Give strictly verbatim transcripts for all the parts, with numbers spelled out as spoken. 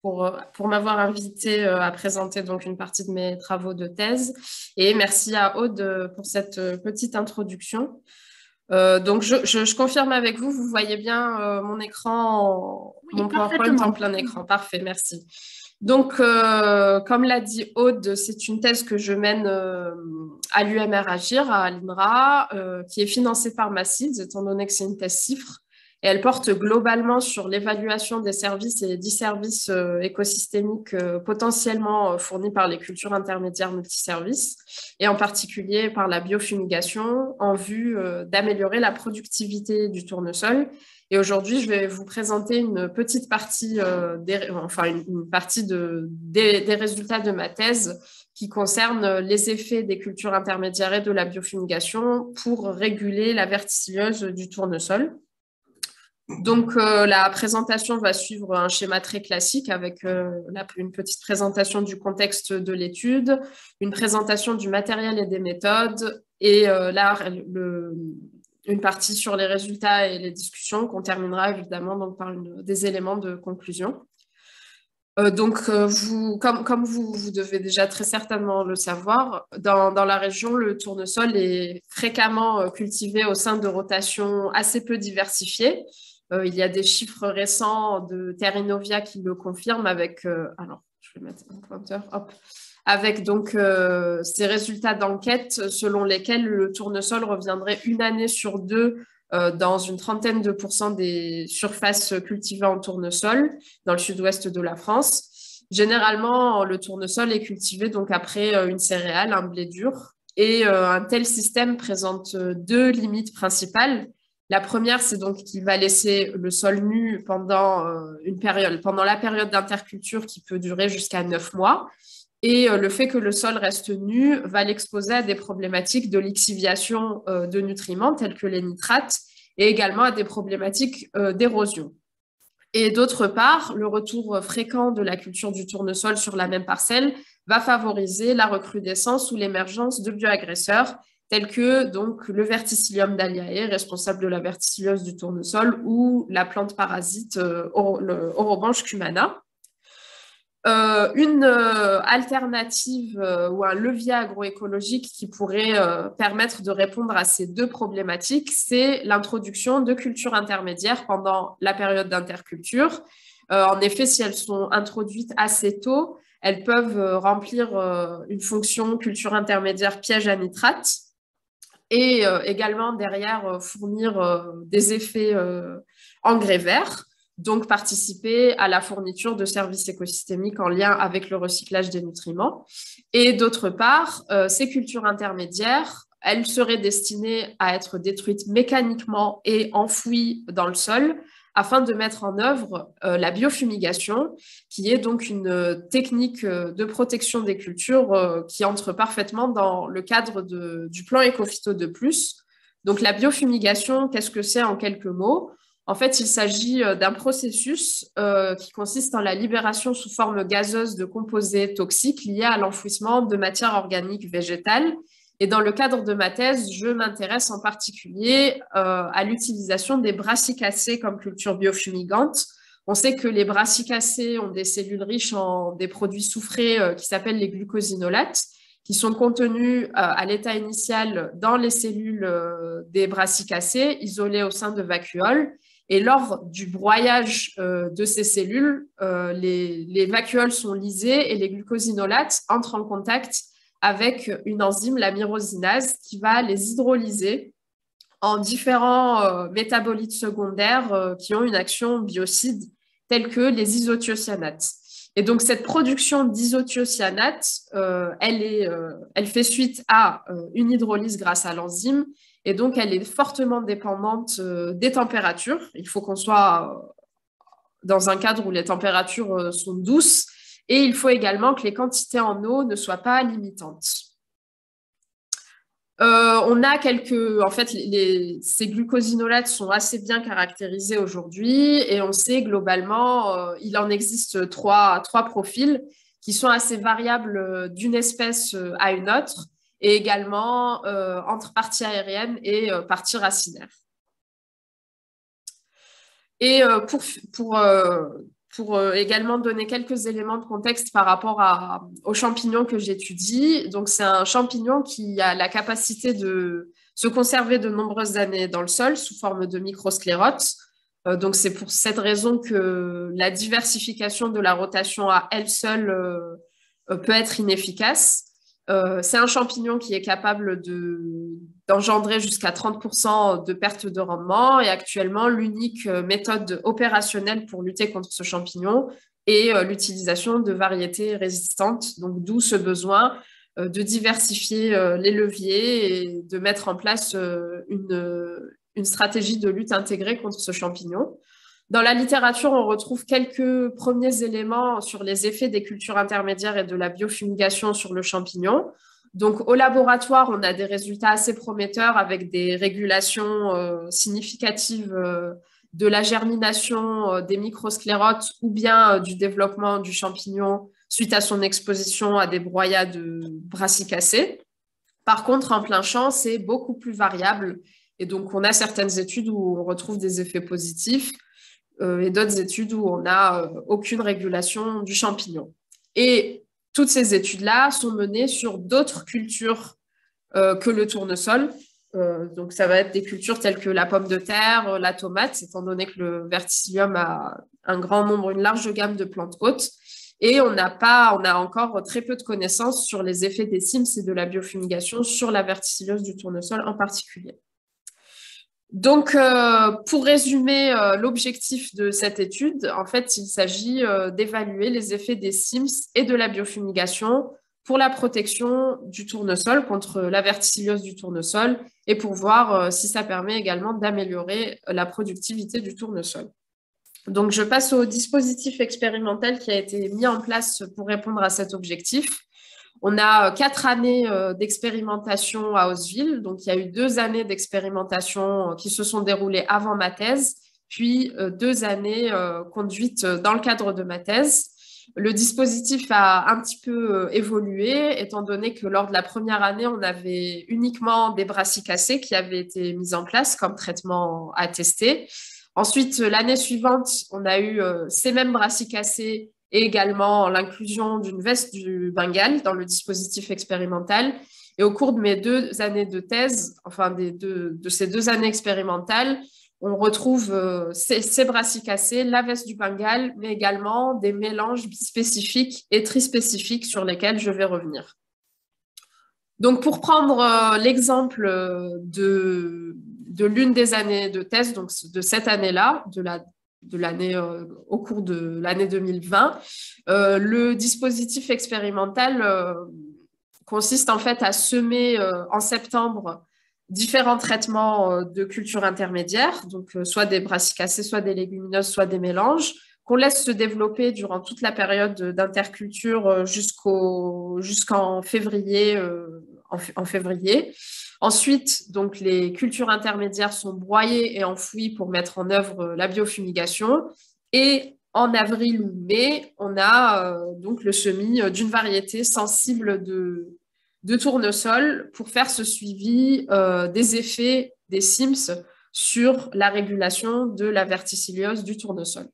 pour, pour m'avoir invité à présenter donc une partie de mes travaux de thèse. Et merci à Aude pour cette petite introduction. Euh, donc, je, je, je confirme avec vous, vous voyez bien euh, mon écran, Oui, mon PowerPoint en parfaitement. plein écran. Parfait, merci. Donc, euh, comme l'a dit Aude, c'est une thèse que je mène euh, à l'U M R Agir, à l'I N R A, euh, qui est financée par Massids, étant donné que c'est une thèse CIFRE. Et elle porte globalement sur l'évaluation des services et des dix services euh, écosystémiques euh, potentiellement euh, fournis par les cultures intermédiaires multiservices, et en particulier par la biofumigation, en vue euh, d'améliorer la productivité du tournesol. Et aujourd'hui, je vais vous présenter une petite partie, euh, des, enfin une, une partie de, des, des résultats de ma thèse qui concerne les effets des cultures intermédiaires et de la biofumigation pour réguler la verticilleuse du tournesol. Donc, euh, la présentation va suivre un schéma très classique avec euh, la, une petite présentation du contexte de l'étude, une présentation du matériel et des méthodes, et euh, là, le, une partie sur les résultats et les discussions qu'on terminera évidemment donc, par une, des éléments de conclusion. Euh, donc, euh, vous, comme, comme vous, vous devez déjà très certainement le savoir, dans, dans la région, le tournesol est fréquemment euh, cultivé au sein de rotations assez peu diversifiées. Euh, il y a des chiffres récents de Terrinovia qui le confirment avec, euh, alors, je vais mettre un pointeur, hop, avec donc euh, ces résultats d'enquête selon lesquels le tournesol reviendrait une année sur deux euh, dans une trentaine de pourcents des surfaces cultivées en tournesol dans le sud-ouest de la France. Généralement, le tournesol est cultivé donc après euh, une céréale, un blé dur, et euh, un tel système présente deux limites principales. La première, c'est donc qu'il va laisser le sol nu pendant, euh, une période, pendant la période d'interculture qui peut durer jusqu'à neuf mois. Et euh, le fait que le sol reste nu va l'exposer à des problématiques de lixiviation euh, de nutriments tels que les nitrates et également à des problématiques euh, d'érosion. Et d'autre part, le retour fréquent de la culture du tournesol sur la même parcelle va favoriser la recrudescence ou l'émergence de bioagresseurs tels que donc, le Verticillium dahliae, responsable de la verticillose du tournesol, ou la plante parasite euh, le Orobanche cumana. Euh, une euh, alternative euh, ou un levier agroécologique qui pourrait euh, permettre de répondre à ces deux problématiques, c'est l'introduction de cultures intermédiaires pendant la période d'interculture. Euh, en effet, si elles sont introduites assez tôt, elles peuvent euh, remplir euh, une fonction culture intermédiaire piège à nitrate et euh, également derrière euh, fournir euh, des effets euh, engrais verts, donc participer à la fourniture de services écosystémiques en lien avec le recyclage des nutriments. Et d'autre part, euh, ces cultures intermédiaires, elles seraient destinées à être détruites mécaniquement et enfouies dans le sol afin de mettre en œuvre euh, la biofumigation, qui est donc une technique de protection des cultures euh, qui entre parfaitement dans le cadre de, du plan Ecophyto de plus. Donc la biofumigation, qu'est-ce que c'est en quelques mots? En fait, il s'agit d'un processus euh, qui consiste en la libération sous forme gazeuse de composés toxiques liés à l'enfouissement de matières organiques végétales. Et dans le cadre de ma thèse, je m'intéresse en particulier euh, à l'utilisation des brassicacées comme culture biofumigante. On sait que les brassicacées ont des cellules riches en des produits soufrés euh, qui s'appellent les glucosinolates, qui sont contenus euh, à l'état initial dans les cellules euh, des brassicacées, isolées au sein de vacuoles. Et lors du broyage euh, de ces cellules, euh, les, les vacuoles sont lysées et les glucosinolates entrent en contact avec une enzyme, la myrosinase, qui va les hydrolyser en différents euh, métabolites secondaires euh, qui ont une action biocide, tels que les isothiocyanates. Et donc, cette production d'isothiocyanates, euh, elle, est, euh, elle fait suite à euh, une hydrolyse grâce à l'enzyme, et donc elle est fortement dépendante euh, des températures. Il faut qu'on soit dans un cadre où les températures euh, sont douces, et il faut également que les quantités en eau ne soient pas limitantes. Euh, on a quelques, en fait, les, les, ces glucosinolates sont assez bien caractérisés aujourd'hui et on sait globalement, euh, il en existe trois, trois profils qui sont assez variables d'une espèce à une autre et également euh, entre partie aérienne et euh, partie racinaire. Et euh, pour, pour euh, pour euh, également donner quelques éléments de contexte par rapport à, aux champignons que j'étudie. Donc, c'est un champignon qui a la capacité de se conserver de nombreuses années dans le sol sous forme de microsclérotes. Euh, donc, c'est pour cette raison que la diversification de la rotation à elle seule euh, peut être inefficace. Euh, c'est un champignon qui est capable de, d'engendrer jusqu'à trente pour cent de perte de rendement et actuellement, l'unique méthode opérationnelle pour lutter contre ce champignon est euh, l'utilisation de variétés résistantes, donc d'où ce besoin euh, de diversifier euh, les leviers et de mettre en place euh, une, une stratégie de lutte intégrée contre ce champignon. Dans la littérature, on retrouve quelques premiers éléments sur les effets des cultures intermédiaires et de la biofumigation sur le champignon. Donc, au laboratoire, on a des résultats assez prometteurs avec des régulations euh, significatives euh, de la germination euh, des microsclérotes ou bien euh, du développement du champignon suite à son exposition à des broyats de brassicacées. Par contre, en plein champ, c'est beaucoup plus variable. Et donc, on a certaines études où on retrouve des effets positifs euh, et d'autres études où on n'a euh, aucune régulation du champignon. Et toutes ces études-là sont menées sur d'autres cultures euh, que le tournesol. Euh, donc, ça va être des cultures telles que la pomme de terre, la tomate, étant donné que le verticillium a un grand nombre, une large gamme de plantes hôtes. Et on n'a pas, on a encore très peu de connaissances sur les effets des C I M S et de la biofumigation sur la verticillose du tournesol en particulier. Donc, euh, pour résumer euh, l'objectif de cette étude, en fait, il s'agit euh, d'évaluer les effets des C I M S et de la biofumigation pour la protection du tournesol contre la verticillose du tournesol et pour voir euh, si ça permet également d'améliorer la productivité du tournesol. Donc, je passe au dispositif expérimental qui a été mis en place pour répondre à cet objectif. On a quatre années d'expérimentation à Haussville. Donc, il y a eu deux années d'expérimentation qui se sont déroulées avant ma thèse, puis deux années conduites dans le cadre de ma thèse. Le dispositif a un petit peu évolué, étant donné que lors de la première année, on avait uniquement des brassicacées qui avaient été mises en place comme traitement à tester. Ensuite, l'année suivante, on a eu ces mêmes brassicacées et également l'inclusion d'une veste du Bengale dans le dispositif expérimental. Et au cours de mes deux années de thèse, enfin des deux, de ces deux années expérimentales, on retrouve euh, ces, ces brassicacées, la veste du Bengale, mais également des mélanges bispécifiques et trispécifiques sur lesquels je vais revenir. Donc, pour prendre euh, l'exemple de, de l'une des années de thèse, donc de cette année-là, de la de l'année euh, au cours de l'année deux mille vingt. Euh, le dispositif expérimental euh, consiste en fait à semer euh, en septembre différents traitements euh, de culture intermédiaire, donc euh, soit des brassicacées, soit des légumineuses, soit des mélanges, qu'on laisse se développer durant toute la période d'interculture euh, jusqu'au, jusqu'en février, euh, en, en février. Ensuite, donc, les cultures intermédiaires sont broyées et enfouies pour mettre en œuvre la biofumigation. Et en avril ou mai, on a euh, donc le semis d'une variété sensible de, de tournesol pour faire ce suivi euh, des effets des C I M S sur la régulation de la verticilliose du tournesol.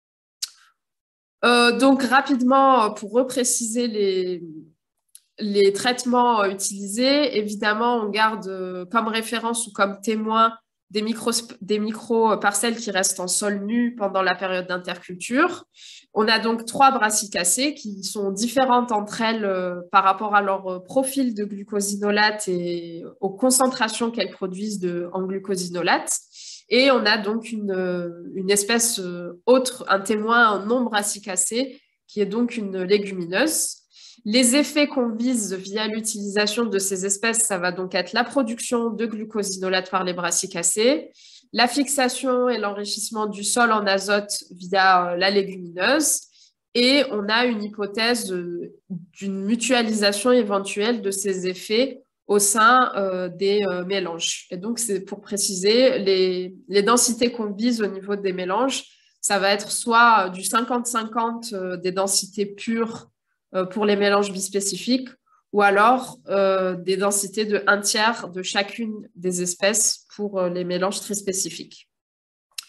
Euh, donc, rapidement, pour repréciser les, les traitements utilisés, évidemment, on garde comme référence ou comme témoin des micro, des micro-parcelles qui restent en sol nu pendant la période d'interculture. On a donc trois brassicacées qui sont différentes entre elles euh, par rapport à leur profil de glucosinolate et aux concentrations qu'elles produisent de, en glucosinolate. Et on a donc une, une espèce autre, un témoin non brassicacé, qui est donc une légumineuse. Les effets qu'on vise via l'utilisation de ces espèces, ça va donc être la production de glucosinolate par les brassicacées, la fixation et l'enrichissement du sol en azote via la légumineuse, et on a une hypothèse d'une mutualisation éventuelle de ces effets au sein euh, des euh, mélanges. Et donc, c'est pour préciser, les, les densités qu'on vise au niveau des mélanges, ça va être soit du cinquante cinquante euh, des densités pures pour les mélanges bispécifiques, ou alors euh, des densités de un tiers de chacune des espèces pour euh, les mélanges trispécifiques.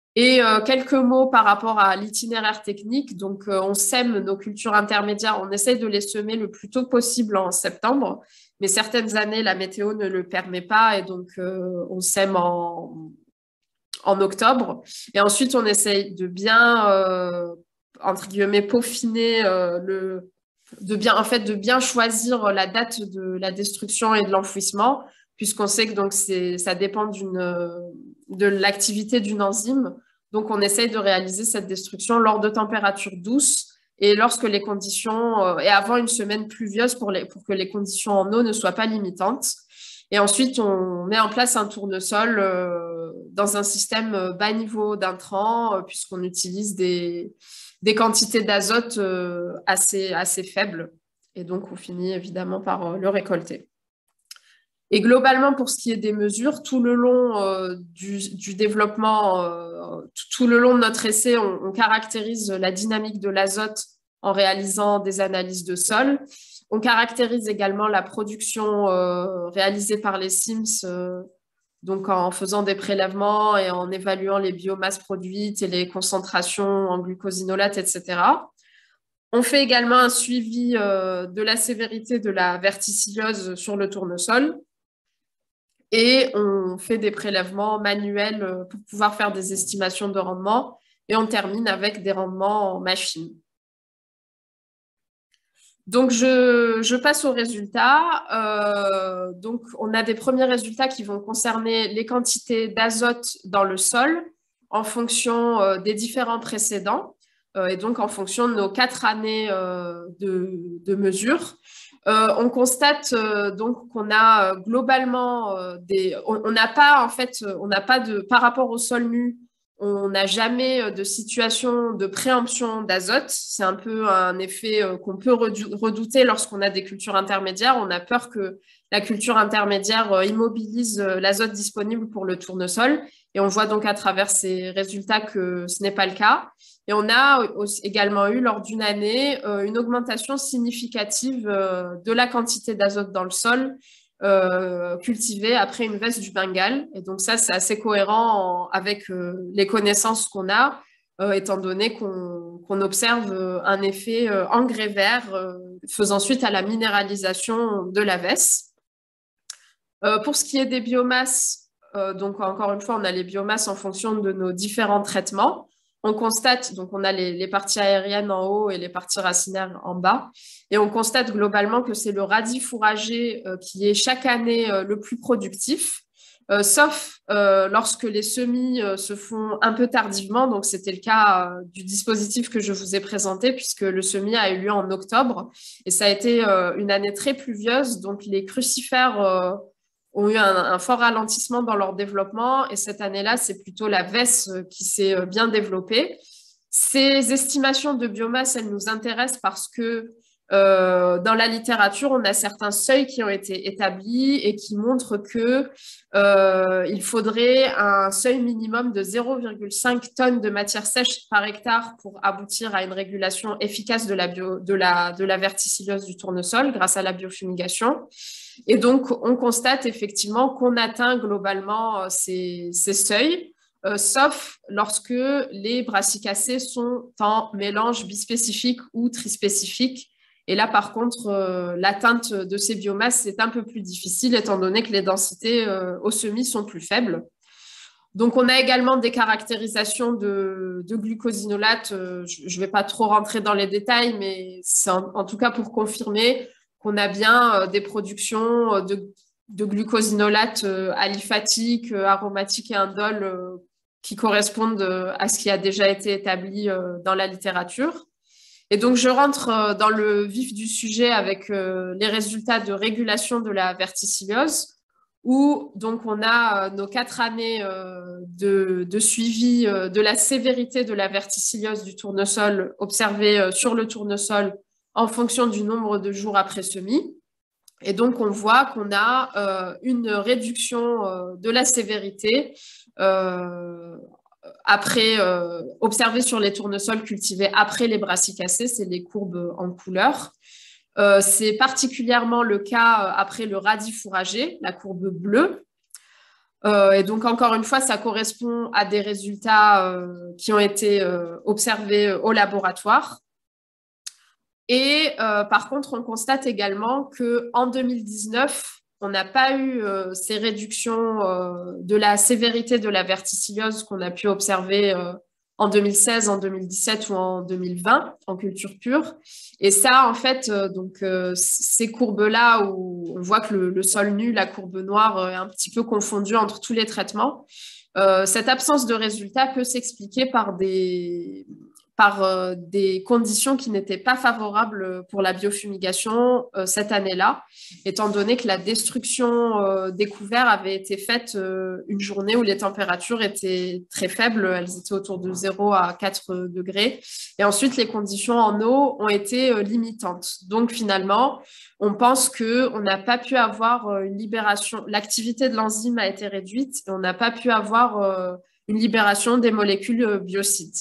Et euh, quelques mots par rapport à l'itinéraire technique. Donc, euh, on sème nos cultures intermédiaires, on essaye de les semer le plus tôt possible en septembre, mais certaines années, la météo ne le permet pas et donc euh, on sème en, en octobre. Et ensuite, on essaye de bien, euh, entre guillemets, peaufiner euh, le, de bien, en fait, de bien choisir la date de la destruction et de l'enfouissement, puisqu'on sait que donc c'est, ça dépend d'une, de l'activité d'une enzyme. Donc, on essaye de réaliser cette destruction lors de températures douces et lorsque les conditions, euh, et avant une semaine pluvieuse pour, les, pour que les conditions en eau ne soient pas limitantes. Et ensuite, on met en place un tournesol euh, dans un système bas niveau d'intrants, euh, puisqu'on utilise des, des quantités d'azote euh, assez, assez faibles. Et donc, on finit évidemment par euh, le récolter. Et globalement, pour ce qui est des mesures, tout le long euh, du, du développement, euh, tout le long de notre essai, on, on caractérise la dynamique de l'azote en réalisant des analyses de sol. On caractérise également la production euh, réalisée par les Sims, euh, donc en faisant des prélèvements et en évaluant les biomasses produites et les concentrations en glucosinolate, et cetera. On fait également un suivi euh, de la sévérité de la verticillose sur le tournesol. Et on fait des prélèvements manuels pour pouvoir faire des estimations de rendement. Et on termine avec des rendements en machine. Donc, je, je passe aux résultats. Euh, donc, on a des premiers résultats qui vont concerner les quantités d'azote dans le sol en fonction euh, des différents précédents euh, et donc en fonction de nos quatre années euh, de, de mesure. Euh, on constate euh, donc qu'on a euh, globalement euh, des. On n'a pas, en fait, on n'a pas de. Par rapport au sol nu, on n'a jamais de situation de préemption d'azote. C'est un peu un effet euh, qu'on peut redouter lorsqu'on a des cultures intermédiaires. On a peur que la culture intermédiaire euh, immobilise euh, l'azote disponible pour le tournesol. Et on voit donc à travers ces résultats que ce n'est pas le cas. Et on a également eu, lors d'une année, une augmentation significative de la quantité d'azote dans le sol euh, cultivé après une veste du Bengale. Et donc ça, c'est assez cohérent en, avec euh, les connaissances qu'on a, euh, étant donné qu'on qu'on observe un effet euh, engrais vert euh, faisant suite à la minéralisation de la veste. Euh, pour ce qui est des biomasses, euh, donc encore une fois, on a les biomasses en fonction de nos différents traitements. On constate, donc on a les, les parties aériennes en haut et les parties racinaires en bas, et on constate globalement que c'est le radis fourragé euh, qui est chaque année euh, le plus productif, euh, sauf euh, lorsque les semis euh, se font un peu tardivement. Donc c'était le cas euh, du dispositif que je vous ai présenté, puisque le semis a eu lieu en octobre, et ça a été euh, une année très pluvieuse, donc les crucifères euh, ont eu un, un fort ralentissement dans leur développement. Et cette année-là, c'est plutôt la veste qui s'est bien développée. Ces estimations de biomasse, elles nous intéressent parce que euh, dans la littérature, on a certains seuils qui ont été établis et qui montrent que euh, il faudrait un seuil minimum de zéro virgule cinq tonnes de matière sèche par hectare pour aboutir à une régulation efficace de la, bio, de la, de la verticillose du tournesol grâce à la biofumigation. Et donc, on constate effectivement qu'on atteint globalement ces, ces seuils, euh, sauf lorsque les brassicacées sont en mélange bispécifique ou trispécifique. Et là, par contre, euh, l'atteinte de ces biomasses est un peu plus difficile, étant donné que les densités euh, au semis sont plus faibles. Donc, on a également des caractérisations de, de glucosinolate. Euh, je ne vais pas trop rentrer dans les détails, mais c'est en, en tout cas pour confirmer qu'on a bien euh, des productions euh, de, de glucosinolate euh, aliphatique, euh, aromatique et indole euh, qui correspondent euh, à ce qui a déjà été établi euh, dans la littérature. Et donc, je rentre euh, dans le vif du sujet avec euh, les résultats de régulation de la verticillose, où donc on a euh, nos quatre années euh, de, de suivi euh, de la sévérité de la verticillose du tournesol observée euh, sur le tournesol en fonction du nombre de jours après semis. Et donc, on voit qu'on a euh, une réduction euh, de la sévérité euh, après, euh, observée sur les tournesols cultivés après les brassicacées, c'est les courbes en couleur. Euh, c'est particulièrement le cas après le radis fourragé, la courbe bleue. Euh, et donc, encore une fois, ça correspond à des résultats euh, qui ont été euh, observés au laboratoire. Et euh, par contre, on constate également qu'en deux mille dix-neuf, on n'a pas eu euh, ces réductions euh, de la sévérité de la verticillose qu'on a pu observer euh, en deux mille seize, en deux mille dix-sept ou en deux mille vingt en culture pure. Et ça, en fait, euh, donc, euh, ces courbes-là où on voit que le, le sol nu, la courbe noire, euh, est un petit peu confondue entre tous les traitements, euh, cette absence de résultat peut s'expliquer par des par euh, des conditions qui n'étaient pas favorables pour la biofumigation euh, cette année-là, étant donné que la destruction euh, des couverts avait été faite euh, une journée où les températures étaient très faibles, elles étaient autour de zéro à quatre degrés, et ensuite les conditions en eau ont été euh, limitantes. Donc finalement, on pense qu'on n'a pas pu avoir une libération, l'activité de l'enzyme a été réduite, et on n'a pas pu avoir euh, une libération des molécules biocides.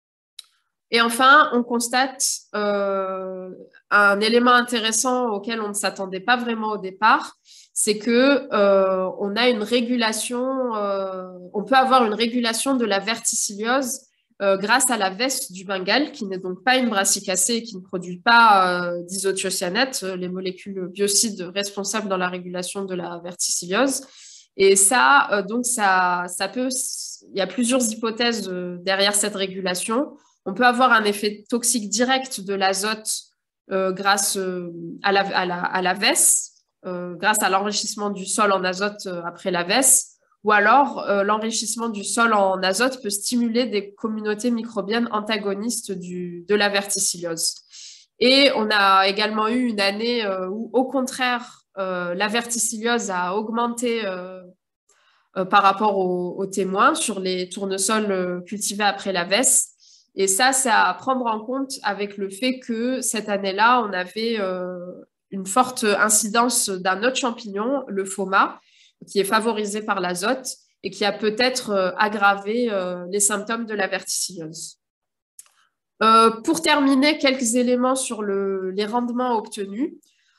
Et enfin, on constate euh, un élément intéressant auquel on ne s'attendait pas vraiment au départ, c'est que euh, on a une régulation, euh, on peut avoir une régulation de la verticilliose euh, grâce à la veste du Bengale, qui n'est donc pas une brassicacée, qui ne produit pas euh, d'isothiocyanate, les molécules biocides responsables dans la régulation de la verticilliose. Et ça, euh, donc ça, ça peut, il y a plusieurs hypothèses euh, derrière cette régulation. On peut avoir un effet toxique direct de l'azote euh, grâce euh, à, la, à, la, à la vesse, euh, grâce à l'enrichissement du sol en azote euh, après la vesse, ou alors euh, l'enrichissement du sol en azote peut stimuler des communautés microbiennes antagonistes du, de la verticilliose. Et on a également eu une année euh, où, au contraire, euh, la verticilliose a augmenté euh, euh, par rapport aux, aux témoins sur les tournesols euh, cultivés après la vesse. Et ça, c'est à prendre en compte avec le fait que cette année-là, on avait euh, une forte incidence d'un autre champignon, le phoma, qui est favorisé par l'azote et qui a peut-être euh, aggravé euh, les symptômes de la verticillose. Euh, pour terminer, quelques éléments sur le, les rendements obtenus.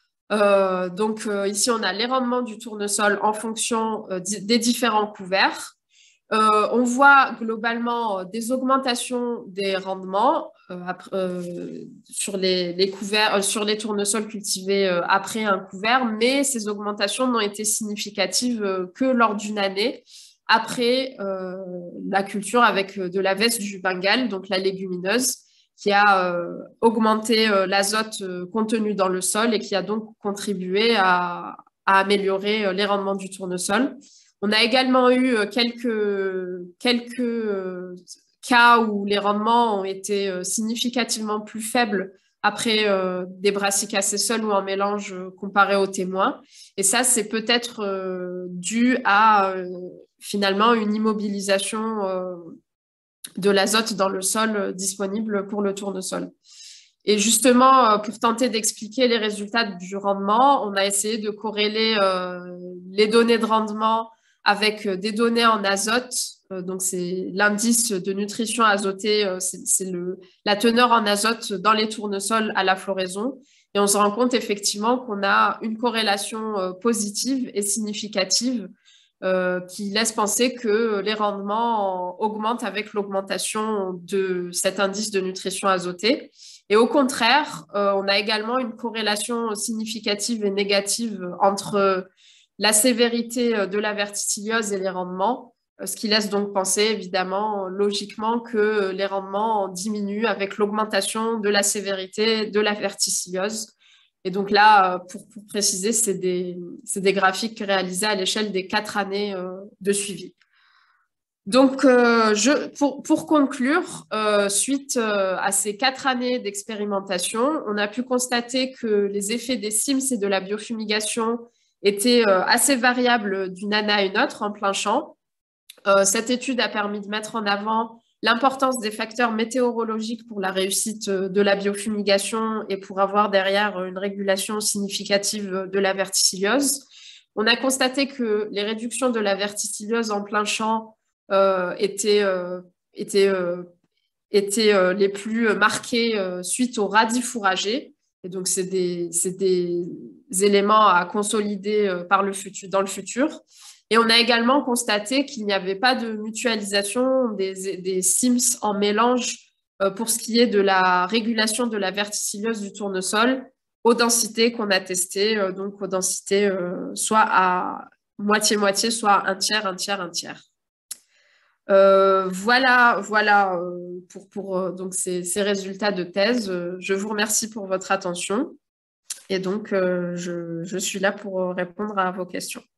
Euh, donc euh, ici, on a les rendements du tournesol en fonction euh, des différents couverts. Euh, on voit globalement des augmentations des rendements euh, après, euh, sur les, les couverts, euh, sur les tournesols cultivés euh, après un couvert, mais ces augmentations n'ont été significatives euh, que lors d'une année après euh, la culture avec de la veste du Bengale, donc la légumineuse, qui a euh, augmenté euh, l'azote euh, contenu dans le sol et qui a donc contribué à, à améliorer euh, les rendements du tournesol. On a également eu quelques, quelques cas où les rendements ont été significativement plus faibles après euh, des brassicacées seules ou en mélange comparé aux témoins. Et ça, c'est peut-être euh, dû à euh, finalement une immobilisation euh, de l'azote dans le sol euh, disponible pour le tournesol. Et justement, euh, pour tenter d'expliquer les résultats du rendement, on a essayé de corréler euh, les données de rendement avec des données en azote. Euh, donc, c'est l'indice de nutrition azotée, euh, c'est la teneur en azote dans les tournesols à la floraison. Et on se rend compte effectivement qu'on a une corrélation euh, positive et significative euh, qui laisse penser que les rendements augmentent avec l'augmentation de cet indice de nutrition azotée. Et au contraire, euh, on a également une corrélation significative et négative entre la sévérité de la verticilliose et les rendements, ce qui laisse donc penser évidemment logiquement que les rendements diminuent avec l'augmentation de la sévérité de la verticilliose. Et donc là, pour, pour préciser, c'est des, des graphiques réalisés à l'échelle des quatre années euh, de suivi. Donc, euh, je, pour, pour conclure, euh, suite euh, à ces quatre années d'expérimentation, on a pu constater que les effets des C I M S et de la biofumigation étaient euh, assez variables d'une année à une autre en plein champ. Euh, cette étude a permis de mettre en avant l'importance des facteurs météorologiques pour la réussite de la biofumigation et pour avoir derrière une régulation significative de la verticilliose. On a constaté que les réductions de la verticilliose en plein champ euh, étaient, euh, étaient, euh, étaient euh, les plus marquées euh, suite aux radis fourragés. Et donc, c'est des, des éléments à consolider euh, par le futur, dans le futur. Et on a également constaté qu'il n'y avait pas de mutualisation des, des S I M S en mélange euh, pour ce qui est de la régulation de la verticillose du tournesol aux densités qu'on a testées, euh, donc aux densités euh, soit à moitié-moitié, soit un tiers, un tiers, un tiers. Euh, voilà, voilà euh, pour, pour euh, donc ces, ces résultats de thèse. Euh, je vous remercie pour votre attention et donc euh, je, je suis là pour répondre à vos questions.